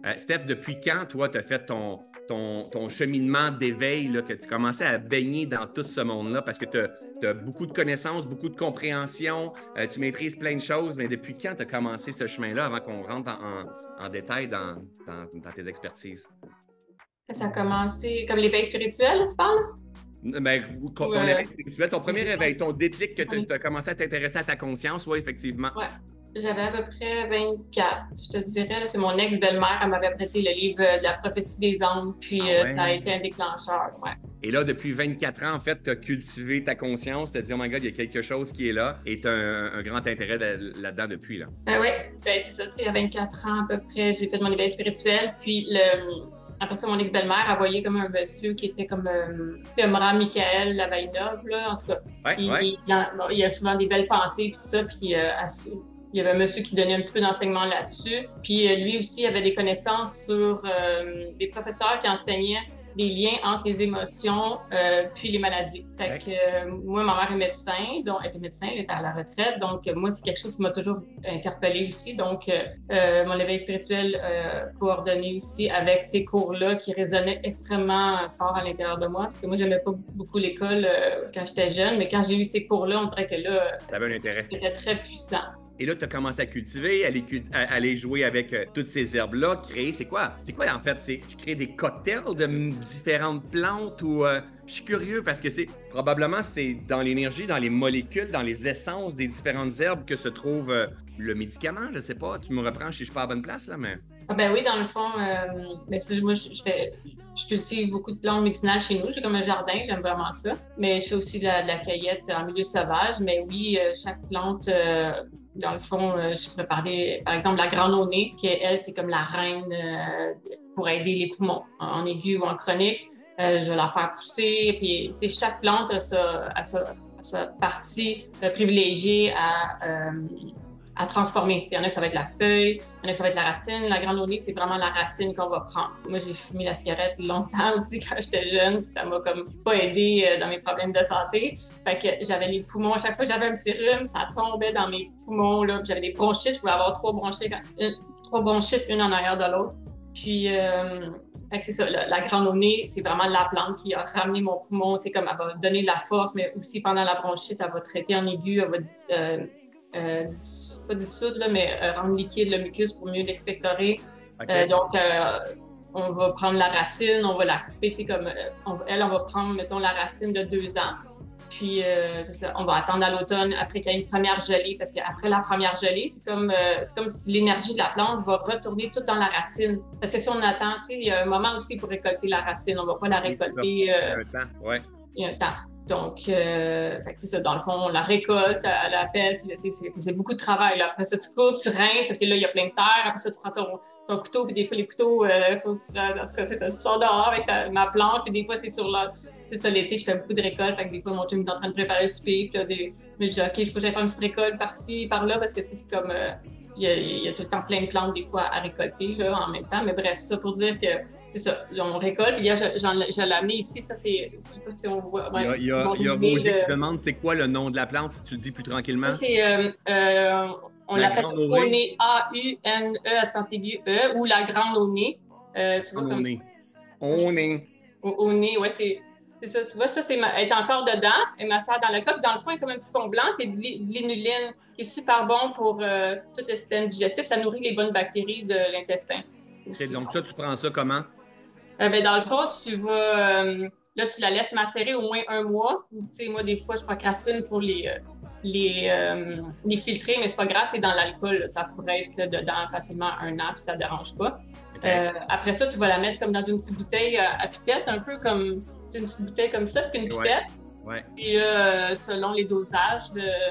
Steph, depuis quand, toi, tu as fait ton cheminement d'éveil, là, que tu commençais à baigner dans tout ce monde-là? Parce que tu as beaucoup de connaissances, beaucoup de compréhension, tu maîtrises plein de choses, mais depuis quand tu as commencé ce chemin-là avant qu'on rentre en détail dans tes expertises? Ça a commencé comme l'éveil spirituel, tu parles? Ben, Ou, ton éveil spirituel, ton premier ouais, réveil, ton déclic que tu as commencé à t'intéresser à ta conscience, oui, effectivement. ouais. J'avais à peu près 24, je te dirais. Là. C'est mon ex-belle-mère, elle m'avait prêté le livre de la prophétie des anges, puis Ah ça a ouais. été un déclencheur. Ouais. Et là, depuis 24 ans, en fait, tu as cultivé ta conscience, tu as dit, oh my God, il y a quelque chose qui est là, et tu as un grand intérêt là-dedans depuis, là. Oui, ben, c'est ça, tu sais, à 24 ans à peu près, j'ai fait mon éveil spirituel, puis après ça, mon ex-belle-mère a voyé comme un monsieur qui était comme Femra Michael Lavainov, là, en tout cas. Ouais, ouais. Il y a souvent des belles pensées, puis tout ça, puis il y avait un monsieur qui donnait un petit peu d'enseignement là-dessus. Puis lui aussi avait des connaissances sur des professeurs qui enseignaient des liens entre les émotions puis les maladies. Fait que moi, ma mère est médecin, donc elle était médecin, elle était à la retraite, donc moi, c'est quelque chose qui m'a toujours interpellée aussi. Donc, mon éveil spirituel coordonné aussi avec ces cours-là qui résonnaient extrêmement fort à l'intérieur de moi. Parce que moi, j'aimais pas beaucoup l'école quand j'étais jeune, mais quand j'ai eu ces cours-là, on dirait que là, ça avait un intérêt. c'était très puissant. Et là, tu as commencé à cultiver, à aller jouer avec toutes ces herbes-là, créer. C'est quoi? C'est quoi, en fait? Tu crées des cocktails de différentes plantes ou... je suis curieux parce que probablement c'est dans l'énergie, dans les molécules, dans les essences des différentes herbes que se trouve le médicament, je sais pas. Tu me reprends si je suis pas à la bonne place, là, mais... Ah ben oui, dans le fond, moi, je cultive beaucoup de plantes médicinales chez nous. J'ai comme un jardin, j'aime vraiment ça. Mais je fais aussi de la cueillette en milieu sauvage. Mais oui, chaque plante, dans le fond, je peux parler, par exemple, de la grande au nez, qui, elle, c'est comme la reine pour aider les poumons en aigu ou en chronique. Je vais la faire pousser. Puis, tu sais, chaque plante a sa partie privilégiée à transformer. Il y en a que ça va être la feuille, il y en a que ça va être la racine. La grande nez, c'est vraiment la racine qu'on va prendre. Moi, j'ai fumé la cigarette longtemps aussi quand j'étais jeune, puis ça m'a comme pas aidé dans mes problèmes de santé. Fait que j'avais les poumons, à chaque fois que j'avais un petit rhume, ça tombait dans mes poumons, là, puis j'avais des bronchites, je pouvais avoir trois bronchites, une en arrière de l'autre. Puis, fait que c'est ça, la grande nez, c'est vraiment la plante qui a ramené mon poumon. C'est comme, elle va donner de la force, mais aussi pendant la bronchite, elle va traiter en aigu, elle va pas dissoudre, là, mais rendre liquide le mucus pour mieux l'expectorer. Okay. Donc, on va prendre la racine, on va la couper, c'est comme, on va prendre, mettons, la racine de 2 ans. Puis, on va attendre à l'automne après qu'il y ait une première gelée, parce qu'après la première gelée, c'est comme si l'énergie de la plante va retourner toute dans la racine. Parce que si on attend, tu sais, il y a un moment aussi pour récolter la racine. On ne va pas la récolter. Il y a un temps, ouais. Il y a un temps. Donc, c'est ça, dans le fond, on la récolte, elle la pèle, puis c'est beaucoup de travail. Là. Après ça, tu coupes, tu rinces, parce que là, il y a plein de terre. Après ça, tu prends ton couteau, puis des fois, les couteaux, faut que tu sors dehors avec ma plante, puis des fois, c'est ça, l'été, je fais beaucoup de récoltes. Fait que des fois, mon chum est en train de préparer le souper, puis là, mais je dis, OK, je peux faire une petite récolte par-ci, par-là, parce que c'est comme, il y a tout le temps plein de plantes, des fois, à récolter, là, en même temps. Mais bref, ça pour dire que, c'est ça, on récolte. Puis là, je l'ai amené ici, ça, c'est, je sais pas si on voit. Ouais, il y a Rosie qui te demande c'est quoi le nom de la plante, si tu le dis plus tranquillement. Ça, c'est, on l'appelle Aunée, A-U-N-E, accent aigu, E, ou la grande Aunée. Tu vois, comme. Aunée. Aunée, ouais, c'est ça. Tu vois, ça, elle est encore dedans. Elle m'a serre dans le cup. Dans le fond, il y a comme un petit fond blanc. C'est de l'inuline qui est super bon pour tout le système digestif. Ça nourrit les bonnes bactéries de l'intestin. Okay, donc, toi, tu prends ça comment? Ben, dans le fond, tu vas. Là, tu la laisses macérer au moins 1 mois. Tu sais, moi, des fois, je procrastine pour les filtrer, mais c'est pas grave, c'est dans l'alcool. Ça pourrait être dedans facilement 1 an, puis ça ne dérange pas. Okay. Après ça, tu vas la mettre comme dans une petite bouteille à pipette, un peu comme une petite bouteille comme ça, puis une pipette. Ouais. Puis selon les dosages,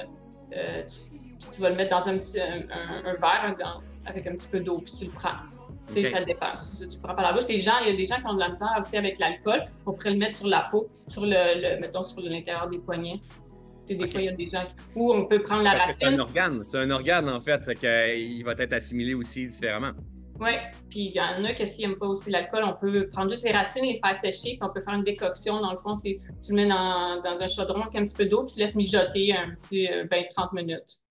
tu vas le mettre dans un verre avec un petit peu d'eau, puis tu le prends. Okay. Ça dépend. Tu prends par la bouche. Il y a des gens qui ont de la misère aussi avec l'alcool. On pourrait le mettre sur la peau, mettons sur l'intérieur des poignets. Des fois, il y a des gens où on peut prendre la racine. C'est un organe, en fait, qu'il va être assimilé aussi différemment. Oui, puis il y en a qui s'ils n'aiment pas aussi l'alcool, on peut prendre juste les racines et les faire sécher, puis on peut faire une décoction. Dans le fond, tu le mets dans un chaudron avec un petit peu d'eau, puis tu laisses mijoter un petit 20-30 minutes.